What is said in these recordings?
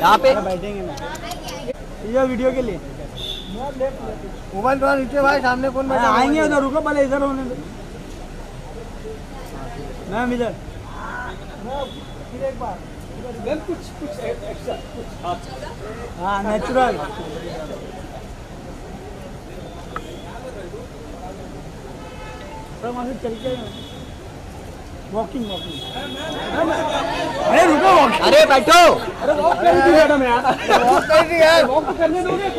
यहाँ पे बैठेंगे ना ये वीडियो के लिए। मोबाइल थोड़ा नीचे भाई, सामने कौन बैठा? आएंगे उधर, रुको पहले इधर होने दो मैम, इधर फिर एक बार कुछ एक्स्ट्रा कुछ। हाँ नेचुरल। चल के वॉकिंग वॉकिंग। अरे रुको, अरे बैठो। अरे वॉक कर दी मैडम यार, वॉक कर दी यार, वॉक करने दोगे?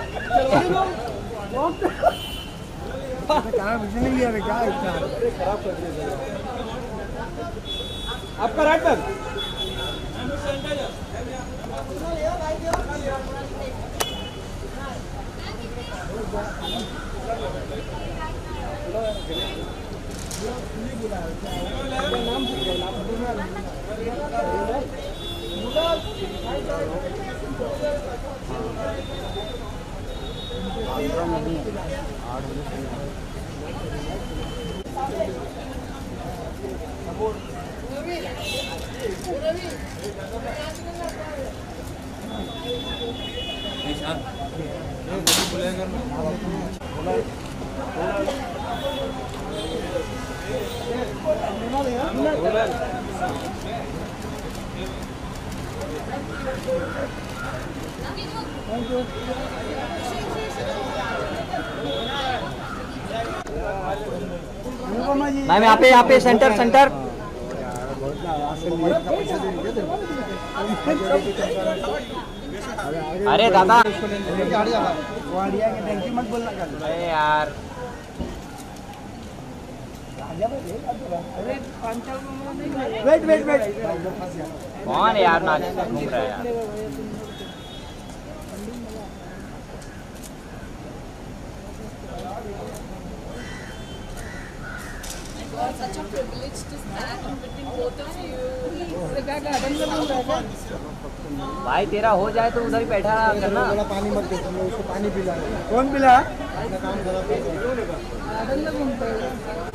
वॉक कहाँ पीछे नहीं गया क्या इतना खराब कर दिया आपका राइट बैक। मैम यहाँ पे सेंटर सेंटर। अरे दादा मत बोलना। अरे यार वेट वेट वेट, कौन यार नाच घूम रहा है यार? Such a privilege to stand between both of you. भाई तेरा हो जाए तो उधर ही बैठा करना। पानी मत दे, उसको पानी पिला। कौन पिला?